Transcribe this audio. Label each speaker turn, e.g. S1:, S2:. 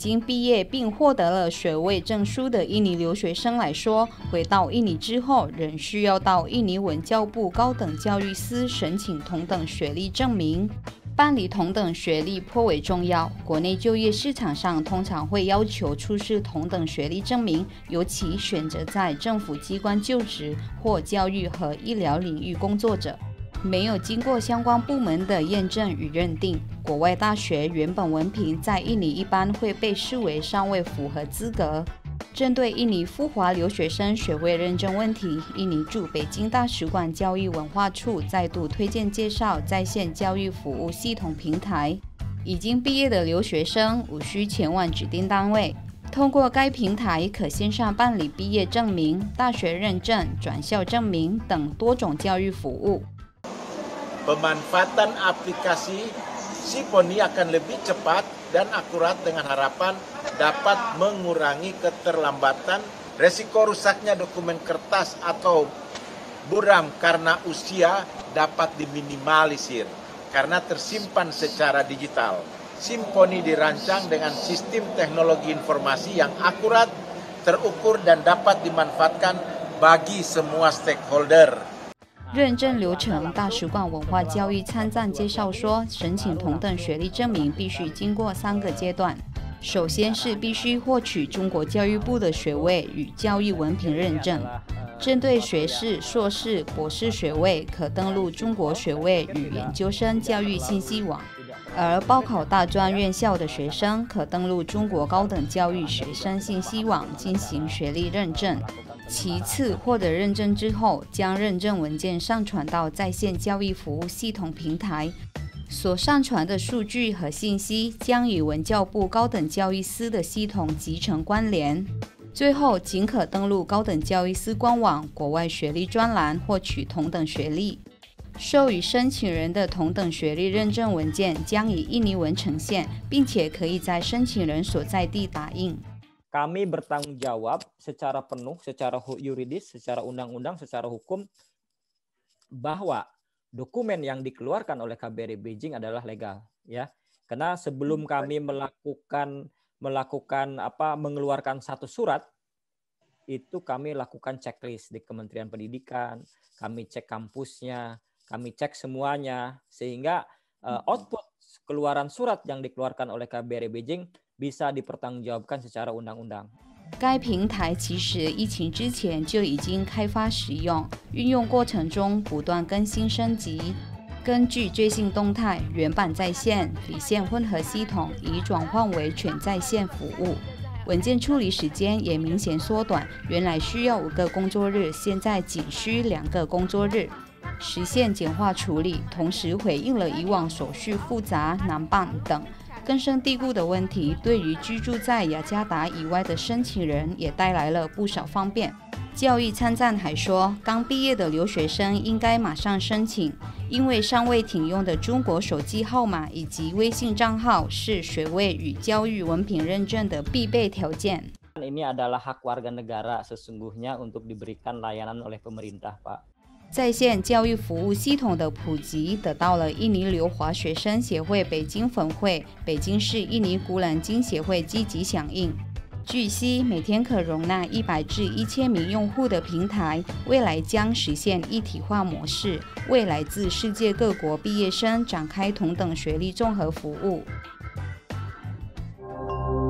S1: 经毕业并获得了学位证书的印尼留学生来说，回到印尼之后，仍需要到印尼文教部高等教育司申请同等学历证明。办理同等学历颇为重要，国内就业市场上通常会要求出示同等学历证明，尤其选择在政府机关就职或教育和医疗领域工作者。没有经过相关部门的验证与认定，国外大学原本文凭在印尼一般会被视为尚未符合资格。针对印尼赴华留学生学位认证问题，印尼驻北京大使馆教育文化处再度推荐介绍在线教育服务系统平台。已经毕业的留学生无需前往指定单位，通过该平台可线上办理毕业证明、大学认证、转校证明等多种教育服务。
S2: Pemanfaatan aplikasi Siponi akan lebih cepat dan akurat dengan harapan dapat mengurangi keterlambatan, resiko rusaknya dokumen kertas atau buram karena usia dapat diminimalisir karena tersimpan secara digital. Siponi dirancang dengan sistem teknologi informasi yang akurat, terukur dan dapat dimanfaatkan bagi semua stakeholder.
S1: 认证流程，大使馆文化教育参赞介绍说，申请同等学历证明必须经过3个阶段。首先是必须获取中国教育部的学位与教育文凭认证。针对学士、硕士、博士学位，可登录中国学位与研究生教育信息网；而报考大专院校的学生，可登录中国高等教育学生信息网进行学历认证。其次，获得认证之后，将认证文件上传到在线教育服务系统平台，所上传的数据和信息将与文教部高等教育司的系统集成关联。最后，仅可登录高等教育司官网国外学历专栏获取同等学历。授予申请人的同等学历认证文件将以印尼文呈现，并且可以在申请人所在地打印。
S3: Kami bertanggung jawab secara penuh, secara yuridis, secara undang-undang, secara hukum bahwa dokumen yang dikeluarkan oleh KBRI Beijing adalah legal, ya. Karena sebelum kami mengeluarkan satu surat, itu kami lakukan checklist di Kementerian Pendidikan, kami cek kampusnya, kami cek semuanya, sehingga output keluaran surat yang dikeluarkan oleh KBRI Beijing bisa dipertanggungjawabkan secara undang-undang。
S1: 该平台其实疫情之前就已经开发使用，运用过程中不断更新升级。根据最新动态，原版在线、离线混合系统已转换为全在线服务，文件处理时间也明显缩短，原来需要5个工作日，现在仅需2个工作日，实现简化处理，同时回应了以往手续复杂、难办等根深蒂固的问题，对于居住在雅加达以外的申请人也带来了不少方便。教育参赞还说，刚毕业的留学生应该马上申请，因为尚未停用的中国手机号码以及微信账号是学位与教育文凭认证的必备条件。
S3: Ini adalah hak warga negara sesungguhnya untuk diberikan layanan oleh pemerintah, Pak。
S1: 在线教育服务系统的普及得到了印尼留华学生协会北京分会、北京市印尼古兰经协会积极响应。据悉，每天可容纳100至1000名用户的平台，未来将实现一体化模式，为来自世界各国毕业生展开同等学历综合服务。